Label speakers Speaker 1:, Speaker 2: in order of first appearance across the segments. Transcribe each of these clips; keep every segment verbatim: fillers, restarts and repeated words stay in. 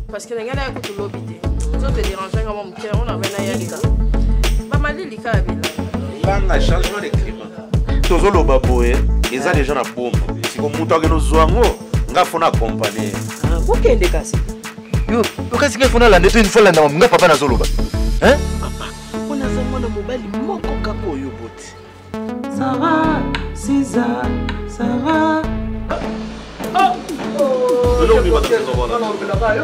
Speaker 1: Parce que les gars, ils écoutent l'obité. Ils ont te dérangé comme mon cœur, on a un yalika. Maman, il y a
Speaker 2: un changement de climat. Tous les baboués, ils ont déjà la bombe. Si vous montez nos zoango, on va faire accompagner.
Speaker 3: Ok, on est cassé.
Speaker 4: Yo, qu'est-ce qu'il faut là? Une fois là, on va pas dans Zoloba. Hein?
Speaker 3: Papa, on a fait mon mobile, mon coca pour yo bot.
Speaker 5: Ça va, César, ça va.
Speaker 1: Oh! Oh!
Speaker 2: Non, non, non, non,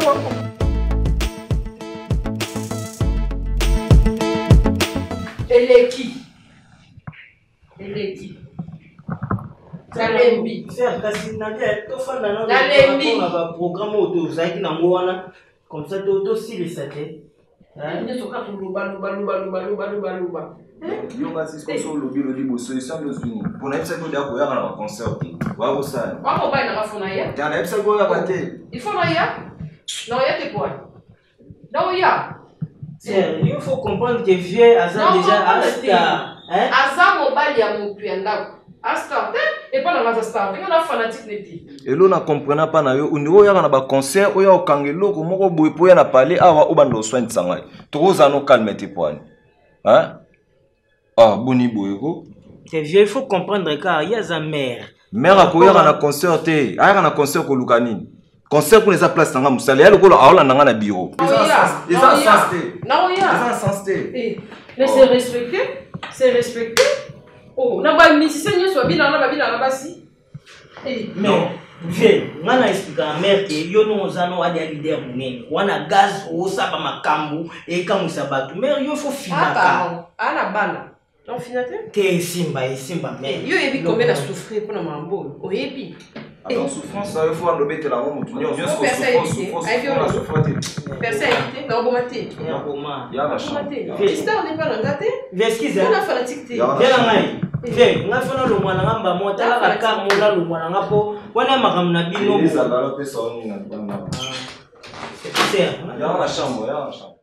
Speaker 1: elle est qui? Elle est qui? Nalembi.
Speaker 3: Faire kasi na dia to fa na na
Speaker 1: Nalembi.
Speaker 3: ba programme auto zaki na ngwana comme ça to to si le sate.
Speaker 1: Hein? Ne soka pour luba luba luba luba luba luba luba.
Speaker 4: Yo nga si ko so lobi lo libo solution de zuni. Pour na epsa ko dia ko ya na concert. Wa ko sa.
Speaker 1: Wa ko ba na mafuna ya?
Speaker 4: Ya na epsa ko ya bate.
Speaker 1: Il faut na ya? Non ya te quoi? Non ya.
Speaker 3: Il faut comprendre que vieux Azam déjà Asta.
Speaker 1: Hein? Azam mobile ya mon puenda. Asta, et pas dans la star. Il y a un fanatique neti.
Speaker 4: Et l'on ne comprend pas na yo. On dirait qu'il y a un concert, il y a un kangelo, comment on peut pouvoir na parler, ah wa oban do soin de sangai. Trop zano calme tes points. Hein? Ah boni boyko.
Speaker 3: Que vieux il faut comprendre car il y a sa mère.
Speaker 4: Mère a courir à un concert té, ah un concert ko lukani. Concert pour les place sanga musali. Ya lokolo aola nanga na bureau.
Speaker 1: Ils ont
Speaker 4: ils ont sens té.
Speaker 1: Non ya.
Speaker 4: Ils ont sens té.
Speaker 1: Mais c'est respecté, c'est respecté. Oh, na ba musicien nyo so bina na ba bina na basi. Eh,
Speaker 3: non. Vieux, on a expliqué à mère que yo no zano a des leaders munene. On a gaz au sapa makambu et kamu sabatu. Mais yo faut finaka.
Speaker 1: Ah pardon. Ah na bana. Non finate?
Speaker 3: Te simba et simba mais.
Speaker 1: Yo ebi combien na souffrir pour na mambo. O ebi.
Speaker 4: Alors souffrance ça il faut enlever te la main mutu. Yo yo souffrance.
Speaker 1: Aïe souffrance. Personne évité, na bomate.
Speaker 3: Ya boma.
Speaker 4: Ya la chambre.
Speaker 1: Qu'est-ce on est pas dans gâté?
Speaker 3: Excusez.
Speaker 1: On a fanatique té.
Speaker 3: Viens ngai. Viens, nga fana lo mwana ngamba mota la ka mola lo mwana ngapo. Wana makam na bino.
Speaker 4: Ils ont galopé sur nous na bana.
Speaker 3: C'est ça.
Speaker 4: Ya la chambre, ya la chambre.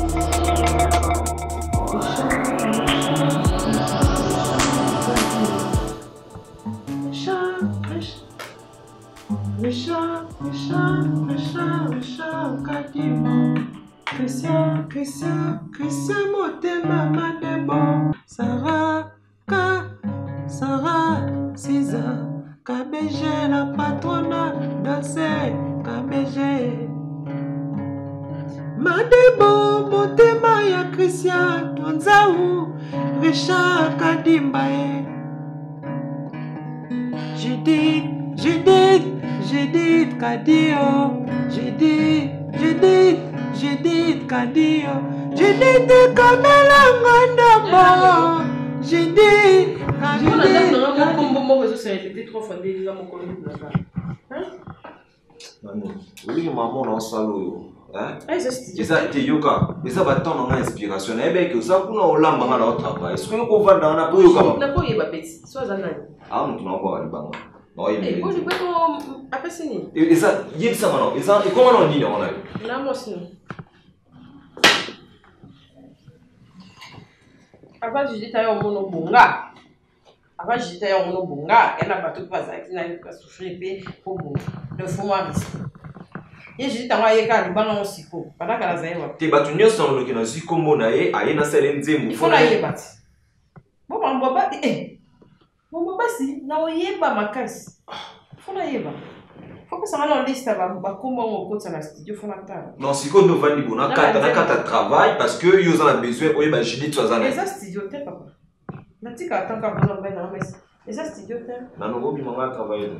Speaker 5: Le chat, le chat, le chat, le chat, Kadima. Christian, Christian, Christian, Motema, Madebo. Sarah, Ka, Sarah, César, K B G, la patronne, dansez, K B G. Madebo, Motema, ya Christian, Tonzaou, Richard, Kadimba. Judith, Judith, Judith, Kadio, Judith, Judith, Judith, Kadio, Judith, Kamela Ngandabo, Judith, Judith.
Speaker 4: Oui, maman, on s'en hein?
Speaker 1: Et
Speaker 4: ça, tu yoka, et ça va t'en inspiration. Et bien que ça, pour nous, on l'a au travail. Est-ce que nous va dans la peau yoka?
Speaker 1: Na ko yeba petit, soit zanani.
Speaker 4: Ah, on n'a pas aller banga.
Speaker 1: Et bon, je peux ton après signer.
Speaker 4: Et ça, il y a ça maintenant. Et ça, et comment on dit on a?
Speaker 1: Na moi sinon. Avant je dis tayo mono bonga. Avant je dis tayo mono bonga, elle n'a pas tout pas ça qui n'a pas souffrir pe pour bon. Le fond moi risque. Et je dis tayo yeka li banga osiko. Pendant que la zaïwa.
Speaker 4: Te batu nyoso ndo kina ziko mona e ayena sele nzembu.
Speaker 1: Il faut la yebati. Bon ba mbaba eh. Bon mbaba si na oyeba makasi. Faut la yeba. Faut que ça va dans liste ba ba comment on compte ça la studio faut la table.
Speaker 4: Non, si ko no vandi bona kata na kata travail parce que yo za besoin oyeba jidi twazana.
Speaker 1: Les studio te papa. Na tika attend ka besoin ben na mais. Les studio te.
Speaker 4: Na no gobi manga travailler.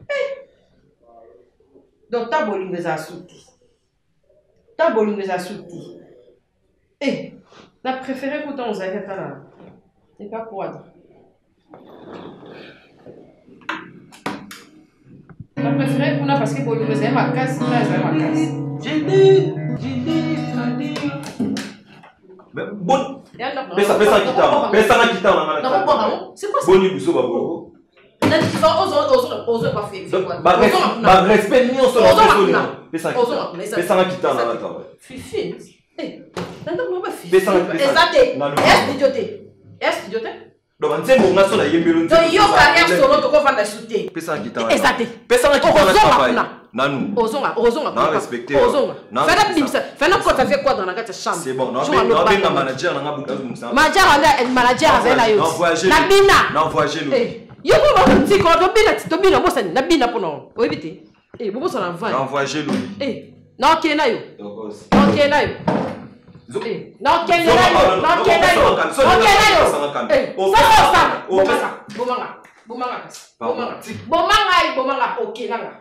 Speaker 1: Donc ta bolingo za souti. Ta bolingo za souti. Eh, la préférée que ton za kata là. C'est pas quoi. La préférée qu'on a parce que bolingo za ma casse, ça za ma casse.
Speaker 5: J'ai dit, j'ai dit, Kadio.
Speaker 4: Mais bon. Pesa pesa guitare. Pesa na guitare na na.
Speaker 1: Non, bon, c'est quoi ça?
Speaker 4: Boni buso babo.
Speaker 1: Na tu vas aux autres aux autres pas faire.
Speaker 4: Ba respect ni on se la pesa.
Speaker 1: Pesa.
Speaker 4: Pesa na guitare na na.
Speaker 1: Fifi. Eh, non pas fifi.
Speaker 4: Pesa na pesa.
Speaker 1: Exacté. Est idioté. Est idioté.
Speaker 4: Donc on sait mon naso na yembelo.
Speaker 1: Donc yo carrière solo to ko vanda shooter.
Speaker 4: Pesa na guitare.
Speaker 1: Exacté.
Speaker 4: Pesa na guitare na travail. Nanou.
Speaker 1: Ozonga, ozonga.
Speaker 4: Non respecté.
Speaker 1: Ozonga. Fais la bimsa. Fais la quoi, ça fait quoi dans la chambre?
Speaker 4: C'est bon. Non, mais non, manager, non, manager,
Speaker 1: manager, manager avec la yo.
Speaker 4: Non, voyager.
Speaker 1: Nabina.
Speaker 4: Non, voyager.
Speaker 1: Eh, yo ko ba nti ko do bina ti do bina mo sani nabina po no. O ebite. Eh, bobo so na van.
Speaker 4: Non, voyager lui.
Speaker 1: Eh, non kena yo.
Speaker 4: Donc,
Speaker 1: non kena yo. Eh, non kena yo. Non kena yo. Non kena yo. Eh, ça ça. Bomanga. Bomanga. Bomanga. Bomanga. Bomanga, bomanga. OK nanga.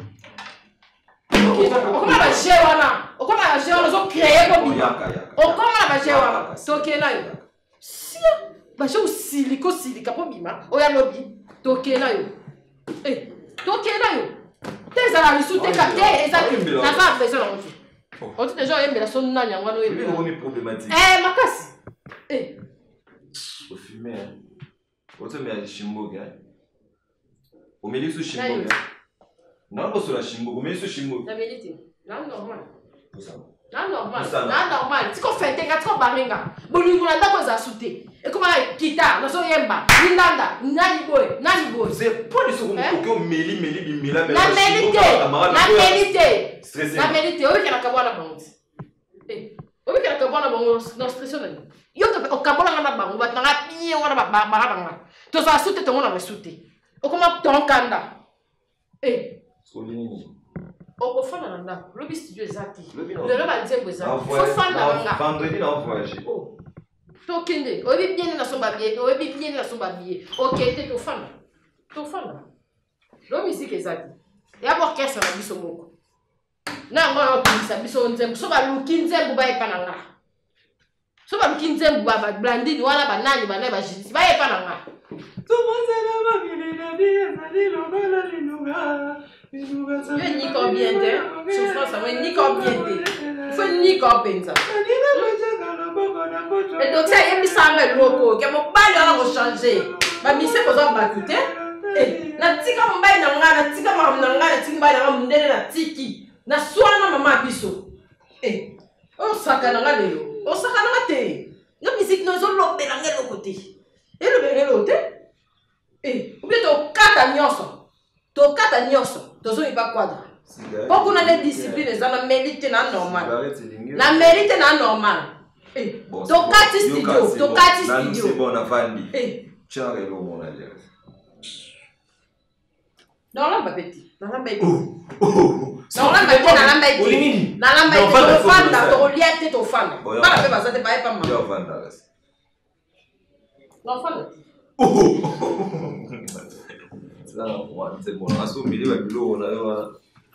Speaker 1: Okoma ba jewana, okoma ba jewana zo créer ko bi. Okoma ba jewana, to kena yo. Si ba je usili ko sili ka po bima, oya lobi, to kena yo. Eh, to kena yo. Teza la risu te ka te ezaki. Na fa beso na mutu. On dit déjà yembe la son na nyangwa no yembe.
Speaker 4: C'est une problématique.
Speaker 1: Eh, makasi. Eh.
Speaker 4: Au fumer. Au te me shimbo ga. Au milieu sous shimbo ga. Non, pas sur la chimbo, mais sur chimbo.
Speaker 1: La vérité, non normal.
Speaker 4: Pour ça.
Speaker 1: Non normal. Non normal. Tu qu'on fait des quatre baringa. Bolingo na ndako za souté. Et comment kita, na so yemba, nindanda, nani boy, nani boy.
Speaker 4: C'est pas du second que meli meli bimila mais
Speaker 1: la vérité. La vérité.
Speaker 4: Stressé.
Speaker 1: La vérité, obi kana kabwana bango. Eh, obi kana kabwana bango non stressé na. Yo to o kabola na bango, ba tanga piye wana ba ba ba. To za souté to ngona ba souté. O comment ton kanda. Eh. Okofana nanda, lobi studio ezaki. Le loba nzembo ezaki. Faut fana nanga.
Speaker 4: Vendredi na voyage.
Speaker 1: Oh. To kende, obi bien na somba bien, obi bien na somba bien. OK, te to fana. To fana. Lo musique ezaki. Ya orchestre na biso moko. Na ngona okisa biso nzembo, so ba luki nzembo ba epa nanga. So ba luki nzembo ba blandini wana ba nani ba na ba jisi ba epa nanga. Je n'y combien de souffrance, mais ni combien de. Il faut ni combien ça. Et donc ça y est, mis ça avec loco, que mon bail a changé. Ma mise pour ça va coûter. Eh, na tika mbaye na nga, na tika mama na nga, na tika mbaye na nga mundele na tiki. Na swana mama biso. Eh, on saka na nga leo. On saka na nga te. Na musique no zo lobela ngelo côté. Et le bengelo côté. Eh, ou bien to kata nyonso. To kata nyonso. To zo iba quadra. Beaucoup na les disciplines ça na mérite na normal. Na mérite na normal. Eh, to kati studio, to kati studio.
Speaker 4: C'est bon na vandi.
Speaker 1: Eh,
Speaker 4: tiens le mon aller.
Speaker 1: Non là petit. Non là petit. Non là petit na là petit. Na là petit. To fan da to liete to fan. Pas la faire ça te pas pas mal.
Speaker 4: Yo fan da.
Speaker 1: Non fan.
Speaker 4: Là, c'est bon, on a au milieu avec l'eau, on a.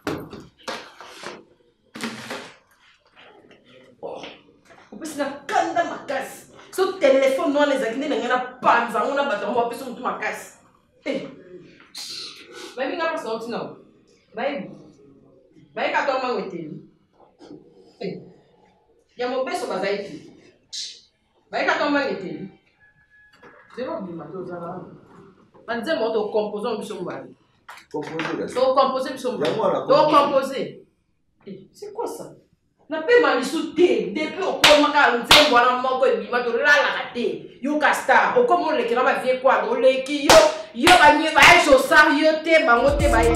Speaker 1: On peut se la kanda makas. Ce téléphone, nous, les acquis, nous n'avons pas de on a battu, on va faire son makas. Eh, mais il n'y a pas de sortie, non. Mais, mais quand on m'a été. Eh, il y a mon père sur ma zaïti. Mais quand on m'a été. C'est bon, il m'a dit, on dit, on doit composer un peu de composer. Donc, composer un peu de Donc, composer. C'est quoi ça? Na pe mali souté depuis au comment ka nzembo na moko ebima to la la te yo casta o comment le kira ba vie quoi do le ki yo yo ba nyi ba e chosa yo te ba ngote ba e.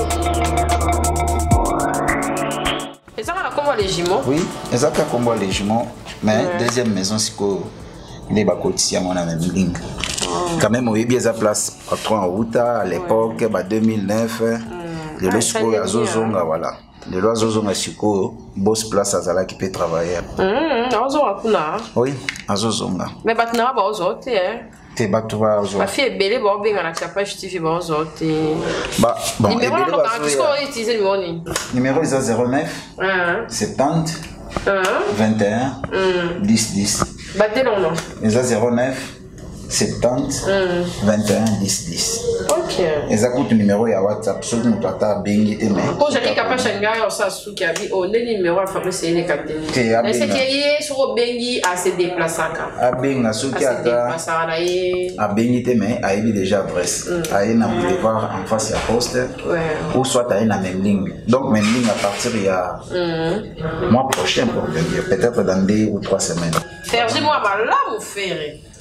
Speaker 1: Et ça va comment les jumeaux?
Speaker 6: Oui, exactement comme les jumeaux, mais ouais. Deuxième maison c'est que les bakoti à mon même link. Quand même on est bien à place patron en route à l'époque ouais. Bah deux mille neuf mm. Le lorsqu'o à Zozonga voilà. Le loiseau zonga siko boss place azala qui peut travailler.
Speaker 1: Hum, azonga kuna.
Speaker 6: Oui, azozonga.
Speaker 1: Mais batna ba ozote hein.
Speaker 6: Te batwa ozo.
Speaker 1: Ma fille est belle ba benga na page T V ba ozote.
Speaker 6: Bah bon,
Speaker 1: numéro là qu'est-ce qu'on va utiliser le numéro?
Speaker 6: Numéro est zéro neuf soixante-dix vingt et un dix dix.
Speaker 1: Battez non non.
Speaker 6: zéro neuf soixante-dix vingt et un dix dix.
Speaker 1: OK.
Speaker 6: Exactement le numéro ya WhatsApp sur nous tata bengi te mais.
Speaker 1: Quand j'ai capable changa on ça sous qui a dit oh le numéro à faire c'est les capter. Mais c'est qui est sur bengi à se déplacer ka.
Speaker 6: A benga sous qui ata. A bengi te mais a eu déjà adresse. A eu na boulevard en face ya poste. Ouais. Ou soit a eu na même ligne. Donc même ligne à partir il y a mois prochain pour venir peut-être dans deux ou trois semaines.
Speaker 1: Serge moi là mon frère.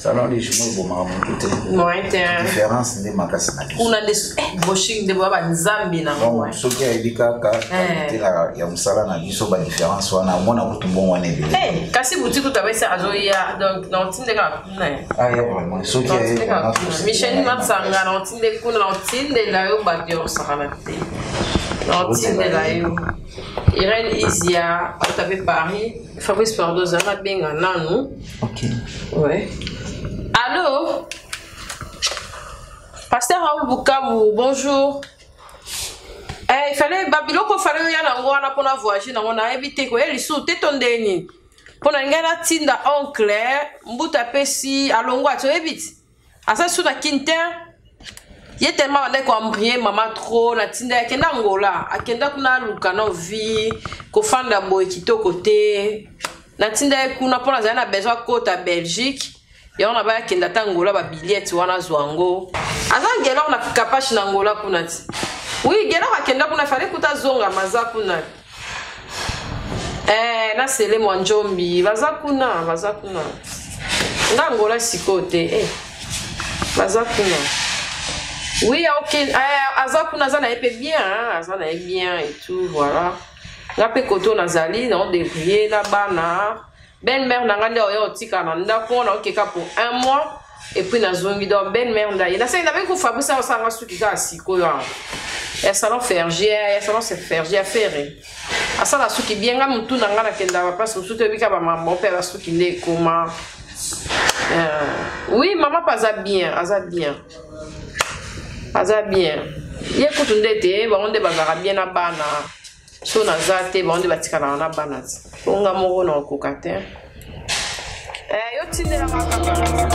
Speaker 6: Salon des jumeaux, bon, tout est. Différence des magasins.
Speaker 1: On a des brushing de bois, des zambis, non?
Speaker 6: Bon, ce qui a été kaka, il y a un salon à dix sur la différence, on a moins à tout bon, on est bien.
Speaker 1: Eh, quand c'est boutique, tu avais ça à Zoya, donc, dans le team de gars.
Speaker 6: Ah, il y a vraiment, ce qui a été.
Speaker 1: Michel Matsanga, dans le team de Koun, dans le team de la Yo, Badio, Saramate. Dans le team de la Yo. Irène Isia, tu avais Paris, Fabrice Pardoza, on a bien un an, non?
Speaker 6: Ok.
Speaker 1: Ouais. Allô? Pasteur Raoul Bukabu, bonjour. Eh, il fallait Babylon qu'on fallait y aller en pour la voyager, on a évité quoi, il sous ton déni. Pour la gana tinda oncle, mbuta pesi alongwa tu évite. Asa sous la quinta. Il y a tellement de quoi maman trop la tinda kenda ngola, akenda kuna luka no vie, ko fanda boy kito côté. La tinda kuna pour la zana besoin côte à Belgique. Et on a pas qu'il attend Angola ba billet wana zwango. Azan gelo na kapashi na Angola kunati. Oui, gelo akenda kuna fale kuta zonga maza kuna. Eh, na sele mwanjombi, baza kuna, baza kuna. Nga Angola sikote, eh. Baza kuna. Oui, OK, eh aza kuna za na epé bien, hein, aza na bien et tout, voilà. Nga pe koto na zali, na on débrouiller na bana. Belle-mère n'a pas dit qu'on a pour un mois et puis na zongi do belle-mère n'a il a ça il avait qu'on fabrique ça ça va qui a si quoi et salon fergier et salon c'est fergier à faire à ça la sou qui bien comme tout n'a pas kenda va pas sur tout bi ka ba maman père la sou qui n'est comment oui maman pas ça bien ça bien ça bien il écoute ndete ba on de bazara bien na bana so na zate ba on de batikana na bana onga moko na kokate eh yo tindela makaka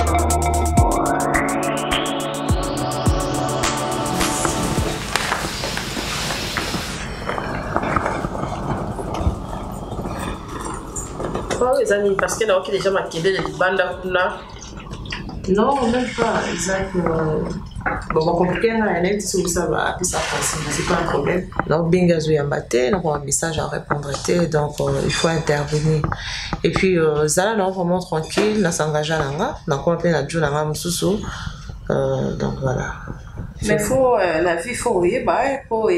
Speaker 1: oh les amis parce que là ok déjà makende de banda kuna non même pas Isaac bon on compliqué là elle est sur ça va puis ça passe c'est pas un problème donc binga zo yambate donc un message à répondre donc euh, il faut intervenir et puis euh, zala non vraiment tranquille na s'engager nanga na quoi plein na jona ngam susu euh donc voilà mais faut euh, la vie faut y ba faut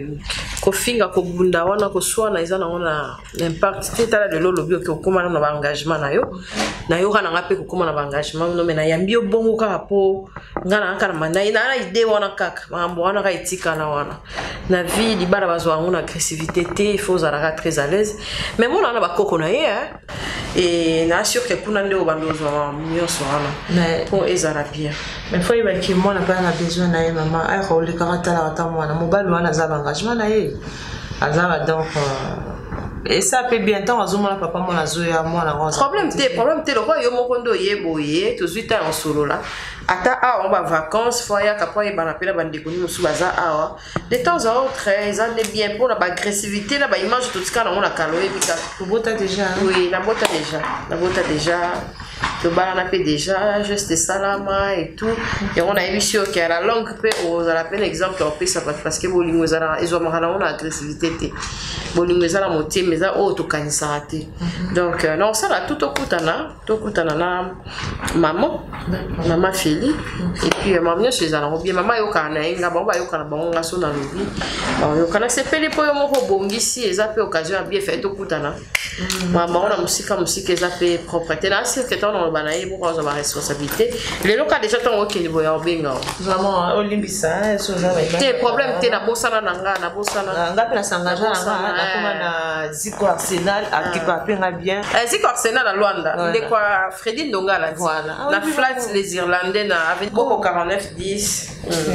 Speaker 1: ko finga ko bunda wana ko swana izana wana impact teta de lolo bio ko kuma na ba engagement na yo na yo kana ngape ko kuma na ba engagement no mena yambi obongo ka po ngana kana manda ina na idée wana kaka mambo wana ka itika na wana na vie di bana bazo ngona agressivité te il faut zara très à l'aise mais mon na ba koko na ye hein et na sûr que kuna ndio bandozo mio swana mais pour ezara bien mais faut y qui mon na pas na besoin na ye maman ay ko le karata la ta mwana mobali wana za engagement na ye azara donc euh, et ça peut bien temps azomona papa mona zoya mona ngona problème te problème te loko yo mokondo yeboye to zuita en solo là ata a on va vacances fois ya kapo e bana pela bande ko ni musu baza awa de temps en autre ils ont des bien pour la agressivité la ba image tout ce qu'on a caloé bika bota déjà oui la bota déjà la bota déjà le bal on a fait déjà juste salama et tout et on a vu sûr que la langue peut on a appelé exemple on peut ça parce que bolingo zara ils ont marana on a agressivité te bolingo zara moté mais ça oh to kanisa raté donc euh, non ça là tout au kutana tout kutana na maman maman Fili et puis euh, maman chez ala bien maman yo kana nga bon ba yo kana bon nga so na lobi bon yo kana se pele po yo moko bongisi et ça peut occasion bien fait tout kutana maman on a musika musika ça peut propreté là c'est que on va naïe pour avoir responsabilité les locaux déjà tant ok niveau ya benga vraiment olimbisa so za ba te problème te na bosana nanga na bosana nga na sangaja nanga na kuma na Zico Arsenal akipa penga bien Zico Arsenal à Luanda de quoi Freddy Ndonga là voilà la flat les Irlandais na avec beaucoup quarante-neuf dix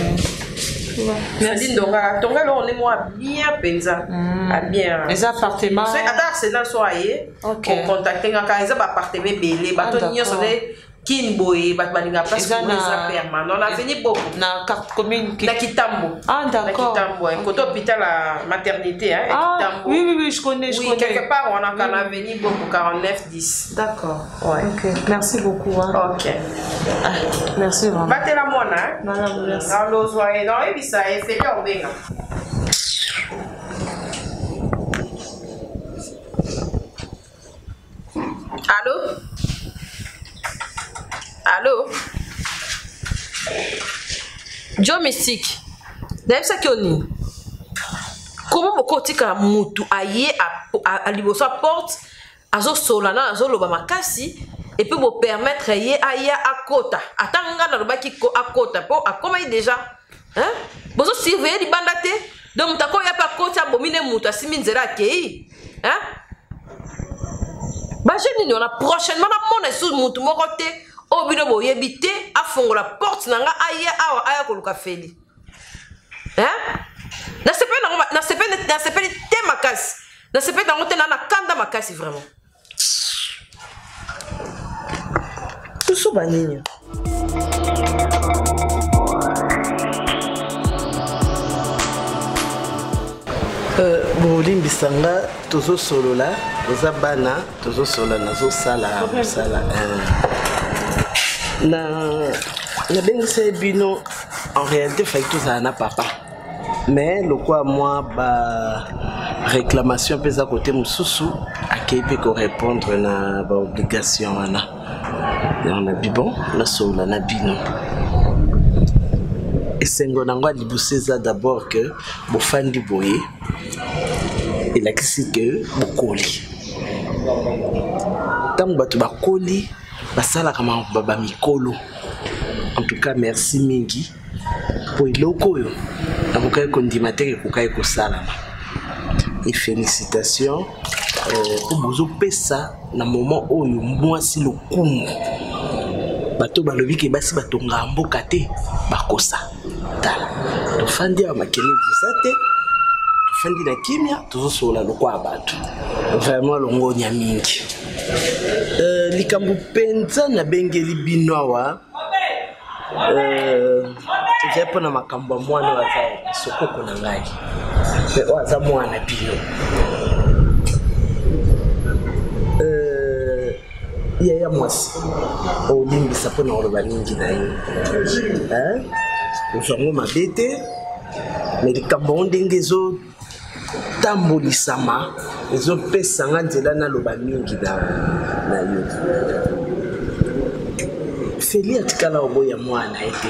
Speaker 1: Freddy Ndonga Tonga là on est moi bien penza bien les appartements c'est à Arsenal soit aillé on contacter nga ka ils ba appartement belé ba to nyonso de Kinboy bat balinga place pour les permanents on a venu beaucoup na carte commune na Kitambo ah d'accord na Kitambo un côté hôpital la maternité hein
Speaker 5: ah,
Speaker 1: Kitambo
Speaker 5: oui oui oui je connais je
Speaker 1: oui,
Speaker 5: connais
Speaker 1: quelque part on a quand même venu beaucoup quarante-neuf dix
Speaker 5: d'accord
Speaker 1: ouais
Speaker 5: OK merci beaucoup hein.
Speaker 1: OK
Speaker 5: ah, merci vraiment
Speaker 1: battez la mona hein
Speaker 5: madame merci
Speaker 1: dans l'eau et non et ça et fait bien bien allô allô Allô? Joe Mystique. D'ailleurs, ça qui est nini? Comment vous kotika mutu aye à liboso porte azo solana azo loba makasi et puis vous permettre aye aye à kota atanga na loba ki à kota po a comment déjà hein bozo surveiller di bandate donc mutako ya pa kota bomine mutu asimi nzera kei hein ba je nini on a prochainement na mona sous mutu moko te obino boyebi te afongola porte nanga aye awa aya koluka feli hein. Na sepe na na sepe na sepe te makasi. Na sepe na ngote na na kanda makasi vraiment. Tout ça banini.
Speaker 5: Euh Bolim bisanga tozo solo là, toza bana, tozo solo nazo sala, sala. Na na bengise bino en réalité fait tout ça na papa. Mais le quoi moi ba réclamation pèse à côté mususu à qui peut répondre na ba obligation na on a bibon na sola na bino et sengo nangwa libuseza d'abord que bo fandi boye et la kisi que bokoli tant batu bakoli basala kama baba mikolo en tout cas merci mingi pour iloko yo abukai kondimateke kukai kosalama et félicitations pour bozo pesa na moment oyo mwasi lokumu bato balobi ke basi batonga mboka te bakosa tala to fandi ya makele disate to fandi na kimia to sola lokwa bato vraiment longonya mingi euh likambu penza na bengeli binowa euh j'ai pas na makambo mwana waza sokoko na ngai mais waza mwana bino euh ya ya mwasi olimbisa pona oloba ningi na yo hein uzango mabete mais likambo ndenge zo tambolisama ezo pesa nga nzela na loba mingi na na yo Feli atikala oboya mwana ete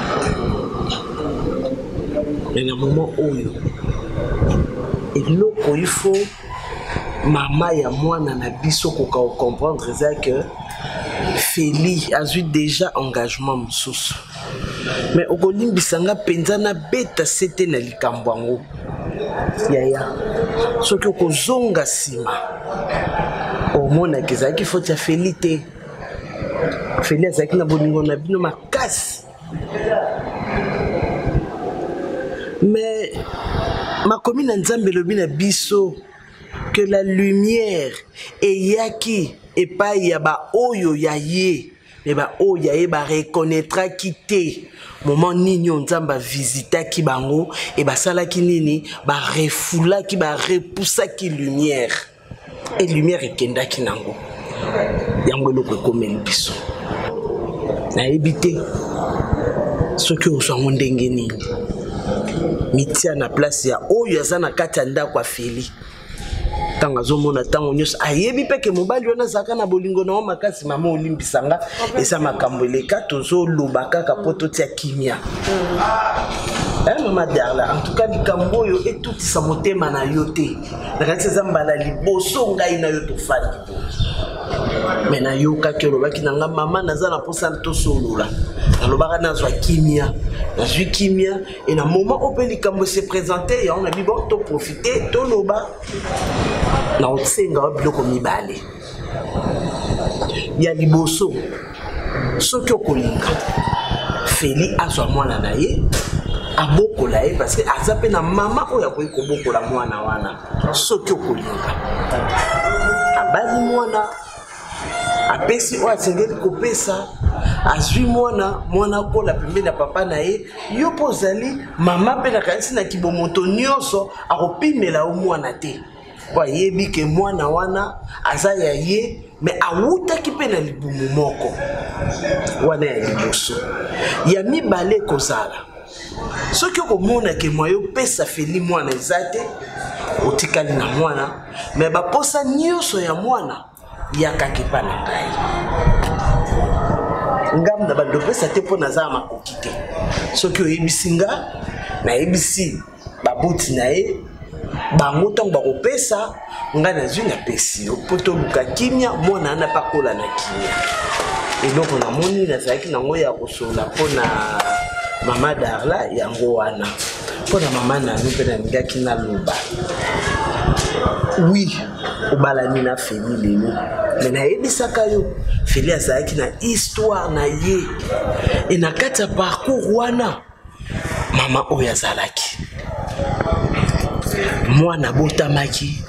Speaker 5: mais na moment oyo eloko il faut mama ya mwana na biso koka comprendre ça que Feli a eu déjà engagement mususu mais okolimbisanga penza na beta sete na likambo yango yaya soki okozonga sima omona kezaki faut ya Feli te Feli azaki na bolingo na bino makasi mais ma commune nzambe lobi na biso que la lumière eyaki epai ya ba oyo ya ye et ba oyo ya ye ba reconnaîtra kité moment nini nzamba visita ki bango et ba sala ki nini ba refula ki ba repoussa ki lumière et lumière ekenda ki nango yango loko komeli biso na ebité ce que osango ndenge nini mitia na place ya oyo azana kati ya ndako ya Feli tanga zomona tango nyos ayebi peke mobali wana zaka na bolingo na makasi mama olimbisanga esa makambo leka tozo lobaka kapoto tia kimia eh mama Darla en tout cas likambo yo et tout sa motema na yote na kati zambala liboso ngai na yo to fadi mais na yo ka ke lobaki nanga mama nazana posa to solola na lobaka nazwa kimia na zwi kimia et na moment où likambo se présenter ya on a dit bon to profiter to loba na otsenga biloko mibale ya liboso soki okolinga Feli azwa mwana na ye abokola ye parce que azape na mama oyo akoki kobokola mwana wana soki okolinga abali mwana apesi oyo asengeli kopesa azwi mwana mwana kola pembeni na papa na ye yo mpo ozali mama mpe na kanisi na kibomoto nyonso akopimela o mwana te po ayebi ke mwana wana aza ya ye mais awutaki mpe na libumu moko wana ya liboso ya mibale kozala soki okomona ke mwa yo pesa Feli mwana eza te otikali na mwana mais baposa nyonso ya mwana yakaki pa na ngai
Speaker 7: ngam na bando pesa te po naza makoki te soki oyebisi nga nayebisi babuti na ye bango ntango bakopesa nga nazwi napesi yo mpo toluka kimia mwana ana pakola na kimia eloko namoni nazalaki nango ya kosola mpona mama Darla yango wana mpona mama nanu mpe nalingaki naloba oui obalani na Feli lelo me nayebisaka yo Feli azalaki na histoire na ye e na kati ya parcours wana mama oyo azalaki mwana botamaki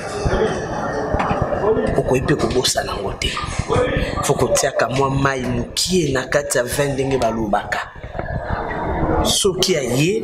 Speaker 7: okoyi mpe kobosa nango te fo kotiaka mwa mai mokie na kati ya vin ndenge balobaka soki aye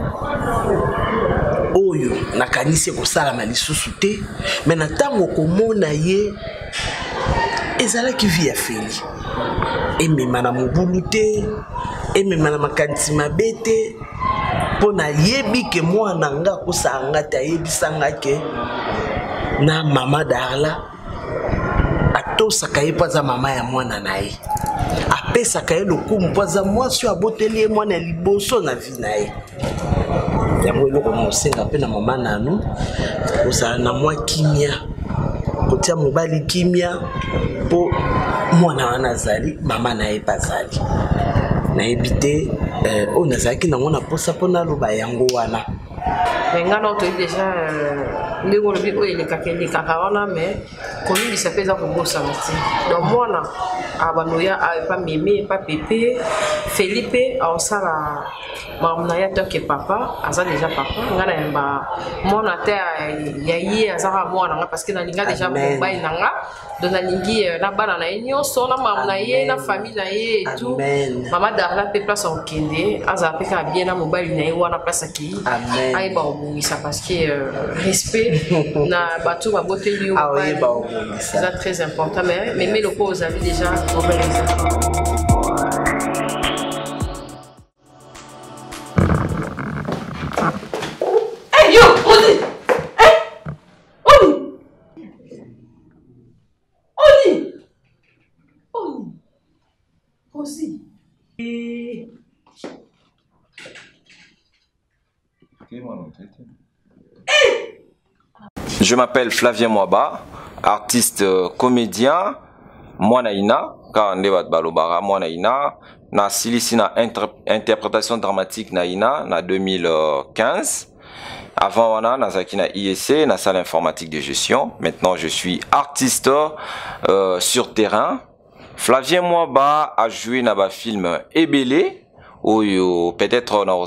Speaker 7: oyo nakanisi kosalama lisusu te me na ntango komona ye ezalaki vi ya Feli emema na mobulu te emema na makanisi mabe te mpo nayebi ke mwana nga akosaka nga te ayebisanga ke na mama Darla atosaka ye mpo aza mama ya mwana na ye apesaka ye lokumu mpo aza mwasi oyo aboteli ye mwana ya liboso na vi na ye yango eloko na osenga mpe na mama nanu kozala na mwa kimia kotia mobali kimia mpo mwana wana azali mama na ye mpe azali nayebi te oyo nazalaki nango na posa mpo naloba yango wana
Speaker 1: nga na otoyi deja ndenge olobi oyo elekaka elekaka wana me komimbisa mpe eza kobosana te donc mwana abanoya epa meme epa pepe Feli mpe aosala makambo na ye atoke papa aza deja papa nga na yamba mwana te ya ye azaka mwana nga parce que nalinga deja mobali na nga donc nalingi na bana na ye nyonso na makambo na ye na famille na ye etout mama Darla mpe place akokende azala mpe kaka bien na mobali na ye wana place akei ayeba kobongisa parce que respect na bato baboteli yo eza très important mais meme loko ozali déjà obeleza
Speaker 4: Je m'appelle Flavien Mwaba, artiste euh, comédien, Mwanaina, car on est balobara Mwanaina, na silisi na interprétation dramatique naina na deux mille quinze. Avant on a nazaki na I S C, na salle informatique de gestion. Maintenant je suis artiste euh, sur terrain. Flavien Mwaba a joué dans le film Ebélé, où peut-être on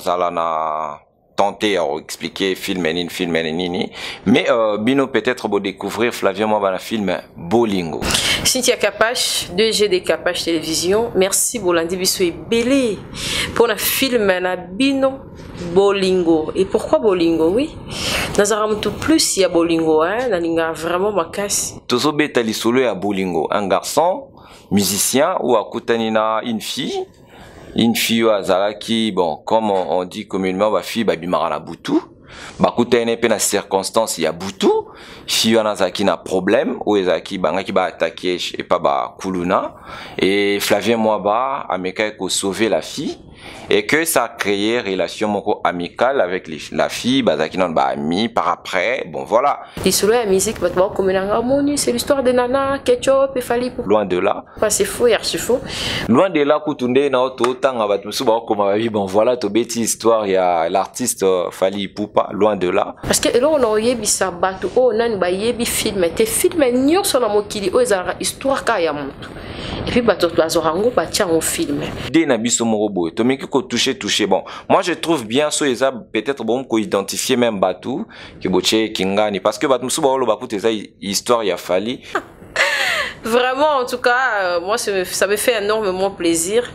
Speaker 4: a tenter à expliquer film et film et nini, mais euh, bino peut-être pour découvrir Flavien Mwaba dans le film Bolingo.
Speaker 1: Cynthia Kapache, deux G de Kapache Télévision, merci pour l'individu et belé pour le film na bino Bolingo. Et pourquoi Bolingo? Oui, nous avons tout plus il y a Bolingo, hein, nous avons vraiment ma casse.
Speaker 4: Tozo betali solo à Bolingo, un garçon musicien ou à Kutanina une fille. Une fille azalaki, bon, comme on, on dit communément, ma fille, bah, bimara na butu. Bah, kuta ene pe na circonstance, il y a butu. Fille azalaki na problème, ou ezalaki, bah, nga ki ba attaquer, et pas ba kuluna. Et Flavien Mwaba, ameka ko sauver la fille. Et que ça a créé relation moko amicale avec les, la fille, bah, zaki nan ba ami, par après, bon, voilà.
Speaker 1: Et sur la musique, bah, comme on c'est l'histoire de Nana, Ketchup et Fali.
Speaker 4: Loin de là.
Speaker 1: Pas c'est faux, hier c'est faux.
Speaker 4: Loin de là, Koutunde, na auto, tanga, bah, tout ça, comme on bon, voilà, to bêtise histoire, il y a l'artiste euh, Fali Poupa, loin de là. Parce
Speaker 1: que là, on a eu des sabato, oh, nan, bah, yebi film, te film, nyo, sur la mokili, oh, ezara, histoire, kaya, montu. Et puis, bah, tout, bah, zorango, bah, tiens, on filme.
Speaker 4: Dès nabiso morobo, to meki ko toucher, toucher, bon. Moi, je trouve bien, so, eza, peut-être, bon, ko identifier même Batou, ki boche, kingani, parce que, Batou, msou, bah, lo, bah, koute, eza, histoire, ya Fali.
Speaker 1: Vraiment, en tout cas, euh, moi, ça me fait énormément plaisir.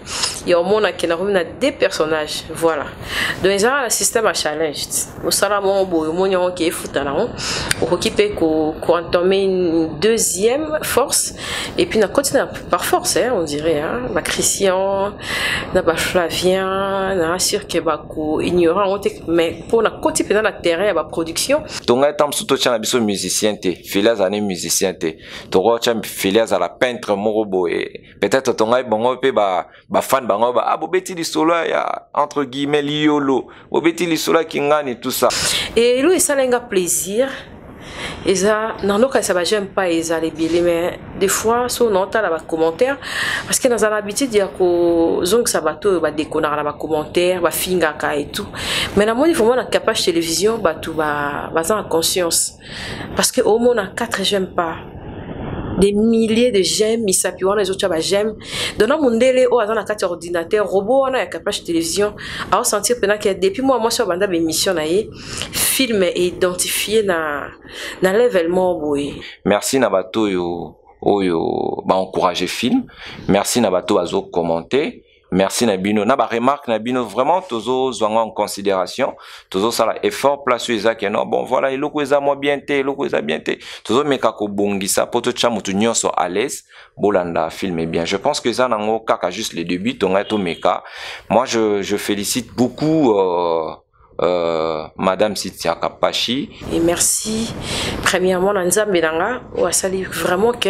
Speaker 1: il y a au monde qui a deux personnages. Voilà. Donc, ils ont un système à challenge. Au salamon, au monde qui est foutu là, on occupe qu'on entamer une deuxième force. Et puis, on continue par force, hein, on dirait. Hein. La Christian, la Flavien, la sûr que bah ignorant, mais pour la continuer dans la terrain, la production.
Speaker 4: Donc, on est surtout un musicien, filias années musicien, tu vois, filias à la peintre morobo et peut-être ton gars bon peu bah bah fan bah ah bobeti li solo ya entre guillemets liolo bobeti li solo qui gagne et tout ça.
Speaker 1: Et lui ça l'enga plaisir. Et ça, non, non, ça va j'aime pas les alébili, mais des fois, sur on entend les commentaires, parce que nous avons l'habitude de dire que zong sabato va déconner les commentaires, va finga et tout. Mais là, moi, il faut moi la capacité de télévision, bah tout va, va en conscience, parce que au moins on a quatre j'aime pas. Des milliers de j'aime, ils s'appuient les autres j'aime. Dans le monde là, on a un quatre ordinateur, robot, on a une capacité de télévision. À sentir pendant que depuis moi, moi sur bande d'émission naïe, film est identifié na na l'événement boy.
Speaker 4: Merci Nabato yo yo ba encourager film. Merci Nabato azo commenter. Merci Nabino. Na ba remarque Nabino vraiment tozo zwango en considération. Tozo sala effort place eza que non bon voilà il loko eza moi bien té, loko eza bien té. Tozo meka ko bongisa poto cha mutu nyonso à l'aise. Bolanda film est bien. Je pense que ça nango kaka juste les débuts tonga to meka. Moi je je félicite beaucoup euh, Euh, Madame Sitia Kapachi.
Speaker 1: Et merci premièrement Nzambe nanga ou asali vraiment que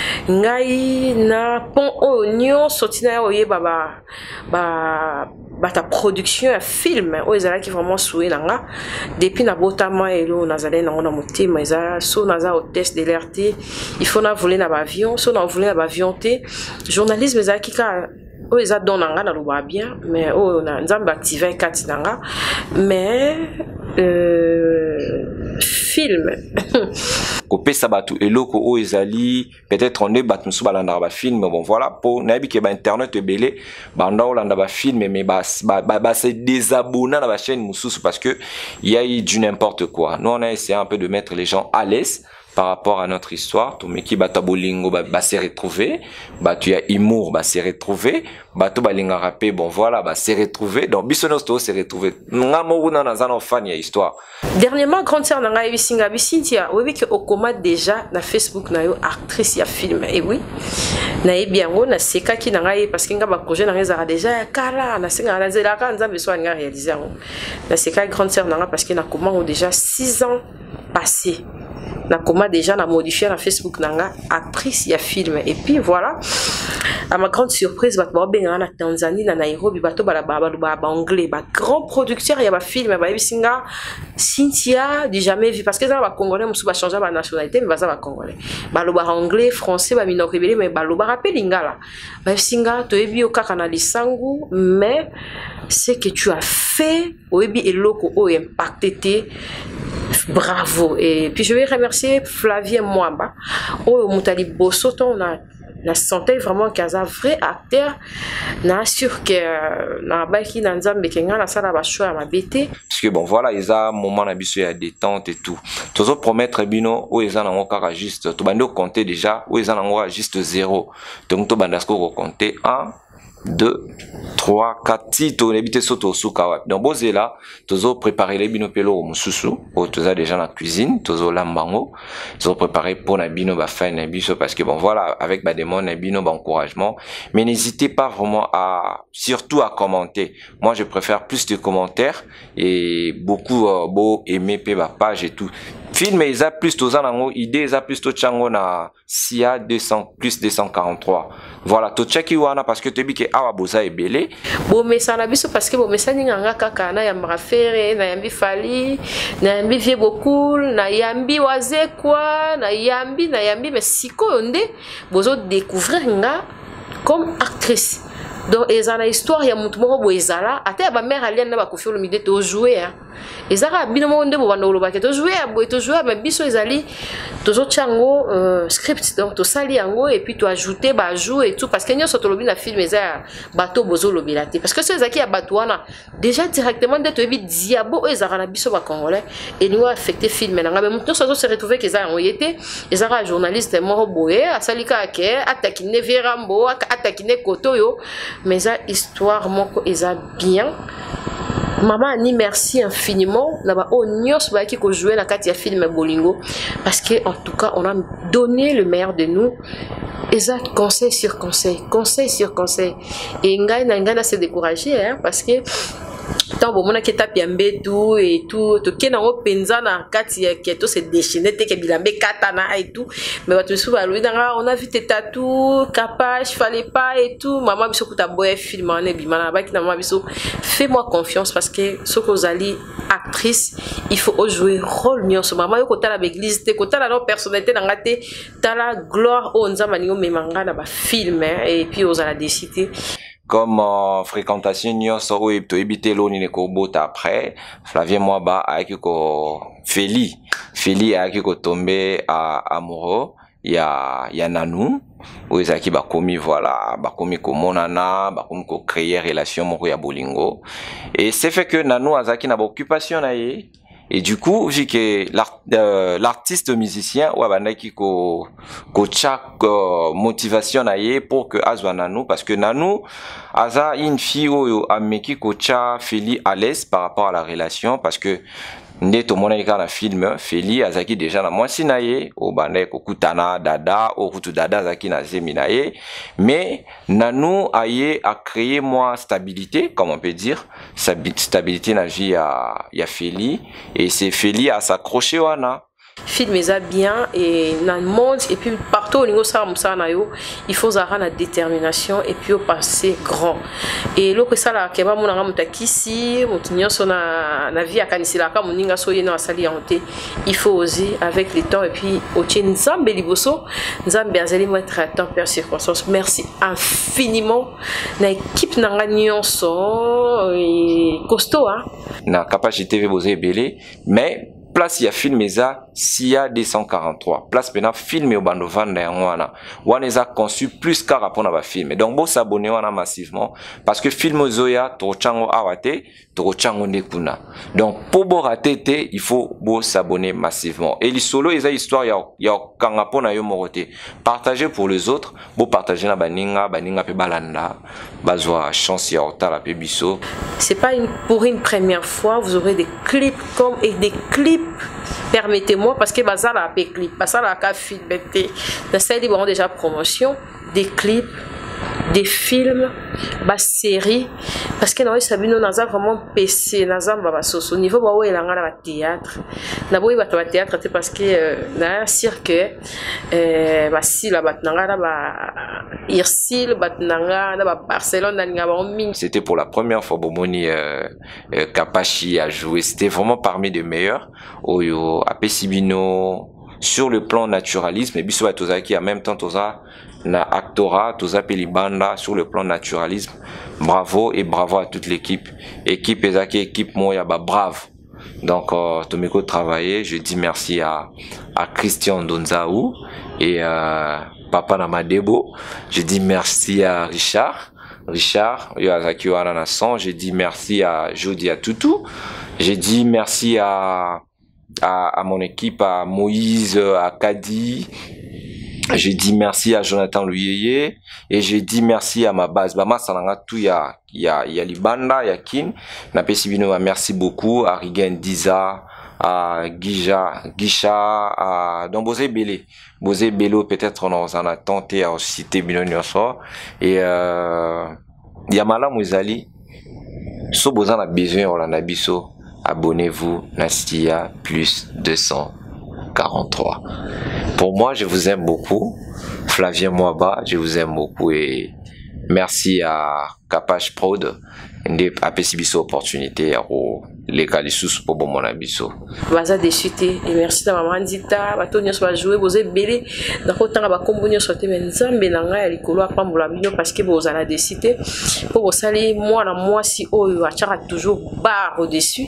Speaker 1: ngai na pon oignon sotina oye baba ba ba ta production un film o ezala qui vraiment soué nanga depuis na botama elo nazale na na motima eza so naza au test de l'R T il faut na voler na avion so na voler na avion té journalisme ezala qui ka o eza don nanga na loba bien mais o na nzambe activer kati nanga mais euh, film
Speaker 4: Kopé sabatu eloko o ezali peut-être on est battu sous balanda ba film mais bon voilà pour nabi ke ba internet belé banda olanda ba film mais ba ba ba se désabonner na ba chaîne mususu parce que il y a eu du n'importe quoi. Nous on a essayé un peu de mettre les gens à l'aise par rapport à notre histoire. Tout meki bata bolingo ba ba se retrouver, ba tu as humour ba se retrouver, ba to balinga rapé bon voilà ba se retrouver donc bisonos to se retrouver. Nga mo na na zana fan ya histoire.
Speaker 1: Dernièrement grande sœur nanga ebisinga bisintia obi ke okoma déjà na Facebook na yo actrice ya film et oui na ebiango na seka ki nanga parce que nga ba projet nanga za déjà kala na singa na zela ka nzambe so nga réaliser na seka grande sœur nanga parce que na comment déjà six ans passés. Na comment déjà na modifié na Facebook nanga actrice ya film et puis voilà à ma grande surprise bat ba benga na Tanzanie na Nairobi bato bala ba ba anglais ba grand producteur ya ba film ba bisinga Cynthia du jamais vu parce que ça va congolais musu ba changer ba nationalité mais ça va congolais ba lo ba anglais français ba mino rebelé mais ba lo ba rappel lingala ba bisinga to ebi o kaka na lisangu mais ce que tu as fait o ebi eloko o impacté. Bravo. Et puis je vais remercier Flavien Mwamba. Oh, Moutali Bosoto, on a na santé vraiment qu'un vrai acteur. Na sûr que na baki na nzambe kenga na sala ba choix ma bête.
Speaker 4: Parce que bon voilà, ils a moment na biso ya détente et tout. Toujours promettre bino ou ils en ont encore juste to bando compter déjà ou ils en ont juste zéro. Donc to bandasko compter un deux, trois, quatre, si tu habites soto souka. Donc, vous êtes là, tu as préparé les binopelo au mususu, ou tu as déjà dans la cuisine, tu as lambango, tu as préparé pour la bino ba faire na biso parce que bon voilà, avec ba démon na bino ba encouragement, mais n'hésitez pas vraiment à surtout à commenter. Moi, je préfère plus de commentaires et beaucoup euh, beau aimer ba page et tout. Film ils a plus tous en idée ils a plus tout chango na S I A deux cents plus deux cent quarante-trois. Voilà tout cheki wana parce que tu dis que awa boza ebele.
Speaker 1: Bon mais ça na biso parce que bon mais ça ni nganga kaka na ya mrafere na yambi fali na yambi vie beaucoup na yambi waze quoi na yambi na yambi mais siko onde bozo découvrir nga comme actrice. Donc ezala histoire ya mutu moko bo ezala ata ba mère alienne na ba kofi le midi to jouer hein.
Speaker 8: ezaka bino mo nde bo bando lo ba ke to jouer a boy to jouer mais biso ezali tozo chango euh, script donc to sali yango et puis to ajouter ba ajout et tout parce que nyo soto lobi na film eza bato bozo lobela te parce que ce ezaki ya bato wana déjà directement de to ebi diabo ezaka na biso ba congolais et nous affecté film na ngabe muto sozo se retrouver que eza ngoyete ezaka journaliste moko boye asalika ke ataki ne verambo ataki ne koto yo mais ça histoire moko eza bien. Maman Annie, merci infiniment. Là-bas, on y qui jouer la carte film Bolingo parce que en tout cas, on a donné le meilleur de nous. Et ça, conseil sur conseil, conseil sur conseil. Et Ngaï Ngana s'est découragé hein, parce que tant bon on a qui tape yambe tout et tout to kena o penza na kati ya keto se déchaîner te ke bilambe katana et tout mais tu souvent lui on a vu tes tatous capage fallait pas et tout maman biso kuta boy film on est bimana ba ki na maman biso fais-moi confiance parce que ce que vous allez actrice il faut jouer rôle nyonso maman yo kota la église te kota la personnalité na ngate ta la gloire o nzamba ni o memanga na ba film et puis aux allez décider
Speaker 4: comme euh, fréquentation nyonso oyo toyebite loni ne kobota après Flavien Mwaba ayaki ko Feli Feli ayaki ko tomber à amoureux ya ya Nanou oyo ezaki bakomi voilà bakomi komonana bakomi ko créer relation moko ya bolingo et c'est fait que Nanou azaki na occupation na ye. Et du coup, vu que l'artiste euh, musicien, ouais, bah, qui ko ko chaque euh, motivation aille pour que azwa Nanou, parce que Nanou, aza une fille ou ameki ko cha Feli à l'aise par rapport à la relation, parce que nde to mona ika na film Feli azaki déjà na mwasi na ye o bande ko kutana dada o kutu dada zaki na zemi na ye mais Nanou aye a créé moi stabilité comme on peut dire stabilité na vie ya ya Feli et c'est Feli à s'accrocher wana
Speaker 8: film eza bien et dans le monde et puis partout au niveau ça na yo il faut avoir la détermination et puis au passer grand et loko ça la keba mona mutakisi mutinyo na na vie akanisila ka muninga so yena asali yanté il faut oser avec le temps et puis au nzambe liboso nzambe azali mo être temps per circonstance merci infiniment na équipe nanga nyonso et costaud hein
Speaker 4: na capacité ve boze belé mais place il y a film eza S I A deux cent quarante-trois place pena film au bando vanda yanwana wana eza conçu plus car rapport na ba film donc bo s'abonner wana massivement parce que film zoya to chango awate to chango nekuna donc pour bo rater te il faut bo s'abonner massivement et li solo eza histoire ya ya kanga pona yo morote partager pour les autres bo partager na baninga baninga pe balanda bazwa chance ya otala pe biso
Speaker 8: c'est pas une pour une première fois vous aurez des clips comme et des clips permettez-moi parce que bazala a pe clip bazala a ka film bête dans ça ils auront déjà promotion des clips des films bas séries parce que nous sabino naza vraiment P C naza baba soso niveau ba oyo elanga na théâtre na boyi bato ba théâtre te parce que na cirque euh ba si la batnanga na ba Irsil batnanga na ba Barcelone na nga ba mingi.
Speaker 4: C'était pour la première fois Bomoni euh, euh, Kapachi a joué, c'était vraiment parmi les meilleurs oyo apesibino sur le plan naturalisme et biso batozaki en même temps toza na actora toza pelibanda sur le plan naturalisme bravo et bravo à toute l'équipe équipe ezaki équipe moya ba brave donc euh, tomeko travailler je dis merci à à Christian Donzaou et euh, papa Namadebo je dis merci à Richard Richard yo azaki wana na son je dis merci à Jody à Toutou je dis merci à à, à mon équipe à Moïse à Kadi. J'ai dit merci à Jonathan Luyeye et j'ai dit merci à ma base. Bama sananga tout ya ya ya libanda ya kin. Na pesibino merci beaucoup à Rigen Diza, à Gija, Gisha, à donc Bosé Belé. Bosé Bello peut-être on en a tenté à citer Binonioso et euh Yamala Mouzali. So Bozan a besoin on a biso. Abonnez-vous Nastia plus deux cent quarante-trois. Pour moi, je vous aime beaucoup. Flavien Mwaba, je vous aime beaucoup et merci à Kapash Prod de apesibiso opportunité au les sous pour bon mon abiso.
Speaker 8: Baza déchuté et merci à maman Dita, batonyo soit jouer vous êtes belé dans autant ba kombonyo sorti mais nzambe nanga ya likolo apambola bino parce que vous allez décider pour vous saler moi na moi si oyo achara toujours barre au dessus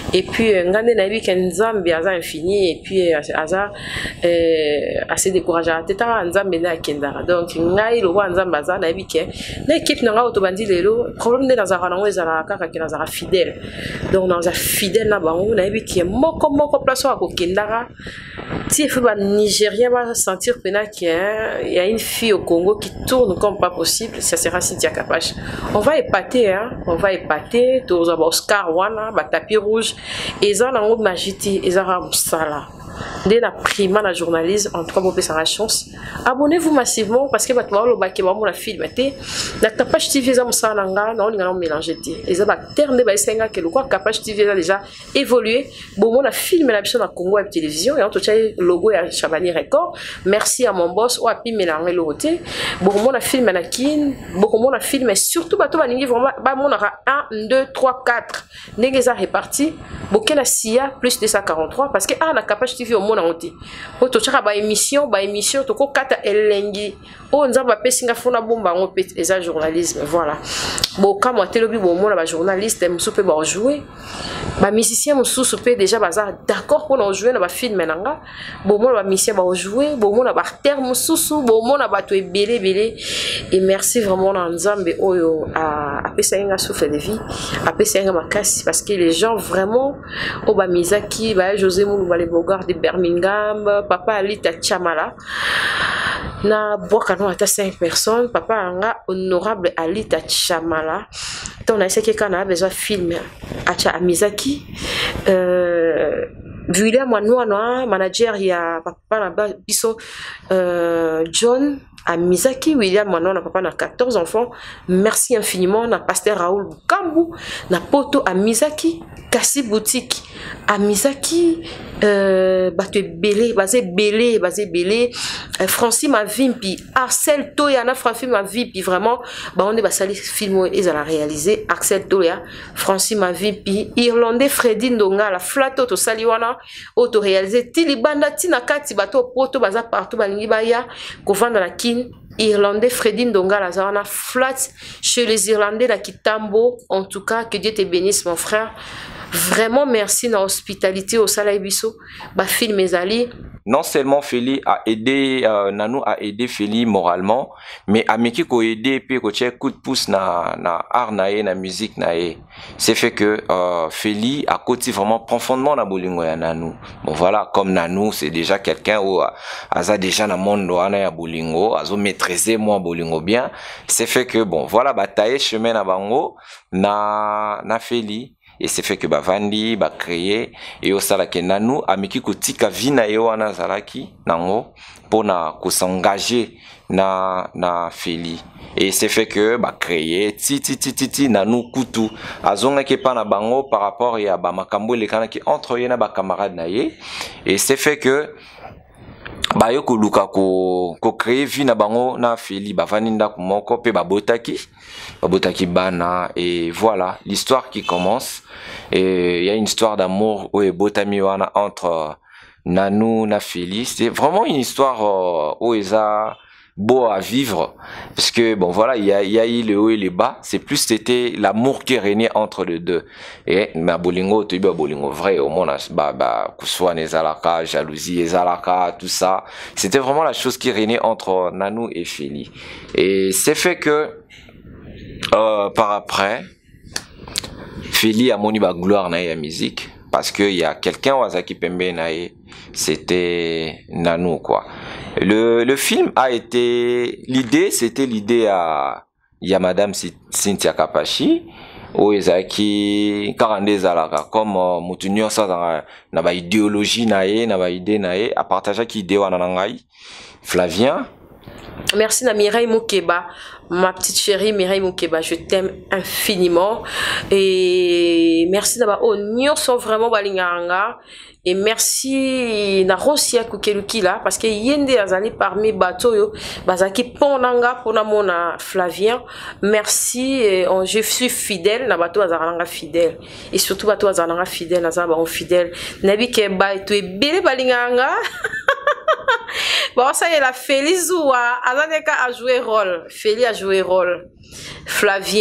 Speaker 8: et puis ngande na yebi ke nzambe aza infini et puis aza euh, assez découragé teta nzambe na kendara donc ngai lo wa nzambe aza na yebi ke na équipe na ngao to bandi lelo problème de nazara nango ezala kaka ke nazara fidèle donc naza fidèle na bango na yebi ke moko moko place wa ko kendara si il faut ba Nigérien va sentir pena qu'il y a une fille au Congo qui tourne comme pas possible, ça sera Cynthia Kapache. On va épater, hein, on va épater, tous les Oscar, wana, ba tapis rouge, et ça, on a un magiti, et ça, on a dès la prima la journaliste en trois mots ça la chance abonnez-vous massivement parce que bah toi le bac bah mon film était la Kapache T V ça ça nanga non on a mélangé et ça va terner bah c'est un que le quoi Kapache T V a déjà évolué bon mon a filmé la mission à Congo à la télévision et en tout cas logo à Chabani Record merci à mon boss ou à pi mélanger le côté bon mon a filmé na kin bon mon a filmé surtout bah toi vraiment bah mon a un deux trois quatre n'est ça réparti bon quelle a sia plus deux cent quarante-trois parce que ah la Kapache T V au monde entier. Au tout cas, bah émission, bah émission, tout quoi kata elengi. Oh, nous avons pas singa fona bomba on peut et journalisme, voilà. Bon, quand moi télébi bon monde bah journaliste, me soupe bah jouer. Bah musicien me soupe déjà bah d'accord pour nous jouer dans bah film menanga. Bon monde bah musicien bah jouer, bon monde bah terme sousou, bon monde bah tout belé belé. Et merci vraiment à Nzambe oyo à à pesainga souffle de vie, à pesainga makasi parce que les gens vraiment oh bah Misaki, bah José Moulou bah les Bogart de Birmingham, papa Alita Chamala. Na boka no ata cinq personnes, papa anga honorable Alita Chamala. Donc on a essayé qu'on a besoin de filmer acha Amizaki. Euh William Wanouanoa, manager il y a papa na biso euh John Amizaki, William Wanouanoa papa na quatorze enfants. Merci infiniment na pasteur Raoul Kambu, na poto Amizaki, Kassi boutique Amizaki euh bato belé, basé belé, basé belé, Francis Mavimpi, Axel Toya na Francis Mavimpi vraiment bah on est basali film ils ont réalisé Axel Toya, Francis Mavimpi, Irlandais Freddy Ndonga la flato to saliwana auto réalisé Tilibanda tina kati bato poto baza partout balingi baya ko vendre la kin Irlandais Freddy Ndonga la zana flat chez les Irlandais la Kitambo en tout cas que Dieu te bénisse mon frère. Vraiment merci dans l'hospitalité au Salaibiso, bah film Ezali.
Speaker 4: Non seulement Feli a aidé, euh, Nanou a aidé Feli moralement, mais Ameki ko aidé puis ko tchè coup de pouce na na art nae na musique nae. C'est fait que euh, Feli a côté vraiment profondément na bolingo ya Nanou. Bon voilà, comme Nanou c'est déjà quelqu'un où aza déjà na monde wana ya bolingo, azo maîtriser moi bolingo bien. C'est fait que bon voilà bataille chemin na bango na na Feli. Et c'est fait que bah vandi bah créer et au salake Nanou amiki kotika vina yoana zalaki nango pour na ko s'engager na na Feli et c'est fait que bah créer ti ti ti ti ti Nanou kutu azonga ke pa na bango par rapport ya ba makambo le kana ki entre yena ba camarade na ye et c'est fait que ba yo ko luka ko ko créer vie na bango na Feli ba vaninda ko moko pe ba botaki ba botaki bana et voilà l'histoire qui commence et il y a une histoire d'amour où est botami wana entre Nanou na Feli c'est vraiment une histoire euh, où eza beau à vivre parce que bon voilà il y a il y a eu le haut et le bas c'est plus c'était l'amour qui régnait entre les deux et ma bolingo tu ba bolingo vrai au monde ba ba kuswa nezalaka jalousie ezalaka tout ça c'était vraiment la chose qui régnait entre Nanou et Feli et c'est fait que euh, par après Feli a moni ba gloire na ya musique parce que il y a quelqu'un wazaki pembe na c'était Nanou quoi. Le, le film a été... L'idée, c'était l'idée à... Il y a Madame Cynthia Kapachi, où ils ont qui... quarante zalaka, comme Moutounion, ça, n'a pas idéologie, n'a pas idée, n'a à partager qui idée, Flavien.
Speaker 8: Merci na Mireille Moukeba, ma petite chérie Mireille Moukeba, je t'aime infiniment et merci d'abord oh nyo sont vraiment balinganga et merci na Rosia Kukeluki là parce que yende azali parmi bateau yo bazaki pondanga pona mona Flavien merci et on, je suis fidèle na bateau azalanga fidèle et surtout bateau azalanga fidèle azaba on fidèle nabi ke ba to ebele balinganga. Bon, ça y est, la Feli Zoua, Azaneka a joué rôle. Feli a joué rôle. Flavien,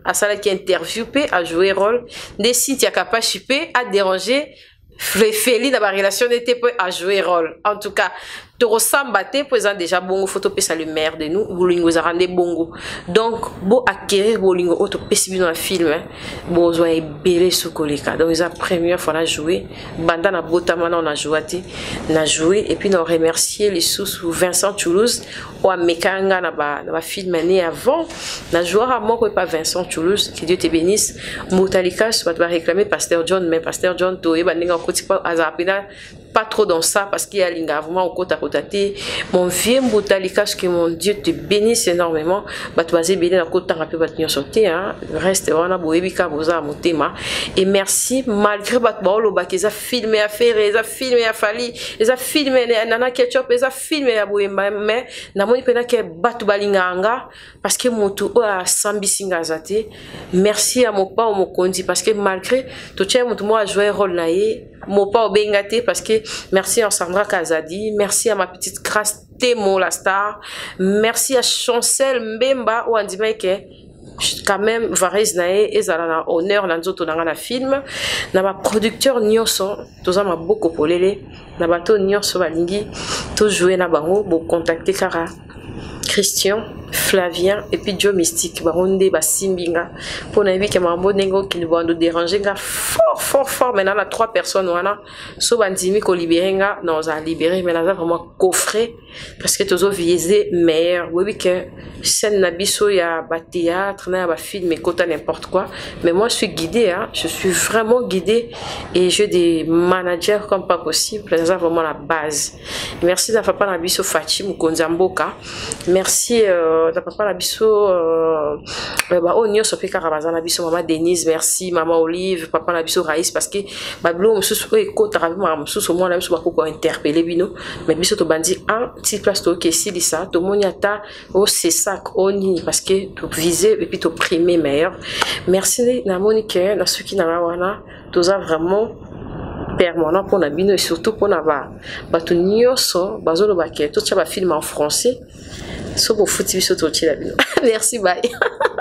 Speaker 8: à ça qui interview pe à jouer rôle des sites capable chipé à déranger Félix dans la relation n'était pas à jouer rôle. En tout cas, tu ressembles à tes présents déjà bongo photo pesa le maire de nous bolingo za rende bongo. Donc bo acquérir bolingo auto pesibi dans le film bo zo e belé sous koleka. Donc la première fois la jouer banda na botama na on a joué na joué et puis on remercier les sous Vincent Toulouse ou amekanga na ba na ba film année avant na joueur à moi pas Vincent Toulouse que Dieu te bénisse Motalika soit va réclamer pasteur John mais pasteur John toé ba ninga koti pas azapina pas trop dans ça parce qu'il y a l'engagement au côté à côté. Mon vieux Motalika, que mon Dieu te bénisse énormément. Bah tu vas bénir la côte un peu va tenir sauter hein. Reste vraiment boébika boza motema. Et merci malgré bat baolo ba qu'ils a filmé à faire, ils a filmé à fali, ils a filmé nana ketchup, ils a filmé à boemba mais na moni pena que bat balinganga parce que mon tout a sambi singazate. Merci à mon pa au mon kondi parce que malgré tout tiens mon tout moi jouer rôle naé mon pa obengate parce que merci à Sandra Kazadi, merci à ma petite Grâce Temo la star, merci à Chancel Mbemba ou Andimé que quand même Varese nae ezala na honneur na nzoto na na film na ba producteur nyonso toza ma boko polele na bato nyonso balingi to jouer na bango bo contacter kara Christian, Flavien et puis Joe Mystique baronde basimbinga pour na que mambo nengo qui nous va nous déranger nga fort fort fort maintenant la trois personnes wana so bandimi ko libérer nga non za libérer mais là vraiment coffret parce que tozo viser meilleur oui que scène na biso ya ba théâtre na ba film et kota n'importe quoi mais moi je suis guidée hein je suis vraiment guidée et j'ai des managers comme pas possible c'est vraiment la base merci da papa na biso Fatim Konzamboka merci euh, da papa na biso euh, ba onyo sope karabaza na biso maman Denise merci maman Olive papa na biso Raïs parce que ba blo mususu ko ekota rabi ma mususu mo na biso ba ko interpeller bino mais biso to bandi un petit place to ke si ça to moniata o c'est ça oni parce que to viser et puis to primer meilleur merci na Monique na ceux qui na wana toza vraiment permanent pour na bino et surtout pour na ba bato nyonso bazolo ba ke to tcha ba film en français so bo futi biso to tcha la bino merci bye